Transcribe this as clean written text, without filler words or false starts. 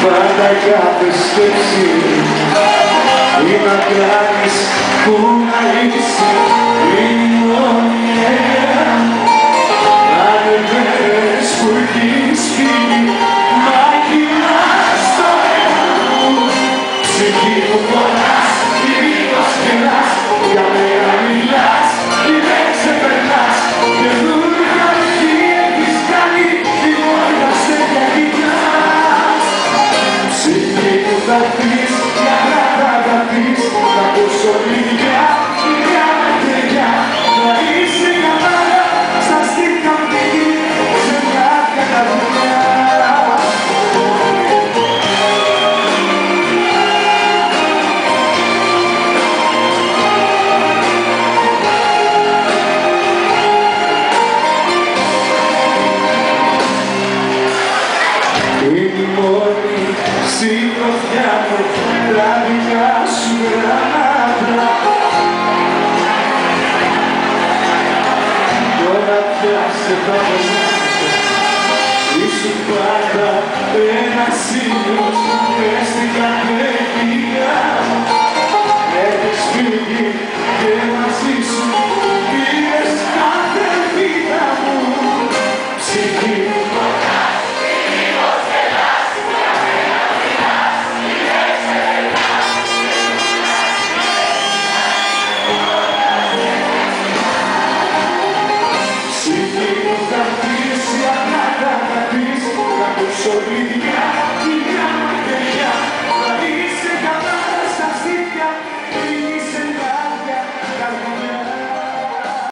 πάντα κάθε σκέψη ή να κάνεις που να είσαι η μόνη έννοια. Αν δεν που έχεις φύγει μα κοιμάς στο αίμα μου, ψυχή μου πονάς, κυρίως γελάς, για μένα μιλάς και δεν ξεπερνάς. Καινούργια αρχή έχεις κάνει, η μόνα σε διαγγελάς. Ψυχή μου θα πεις, για να τα πεις, θα ακούσω λίγα, λίγα με τρελιά. Θα είσαι καμάρα, στα στήθια πήγη, σε μια καταδουλειά. Είναι η μόνη συντροφιά μου, τα δικά σου γράμματα. Τώρα πια σε θαυμάζω, ήσουν πάντα ένας ήλιος μες στην καρδιά μου. Έχεις φύγει και μαζί σου πήρες κάθε ελπίδα μου. Ψυχή μου πονάς, κυρίως γελάς, για μένα μιλάς, δεν ξεπερνάς. Ψυχή μου θα πεις, για να τα πεις, θα ακούσω λίγα.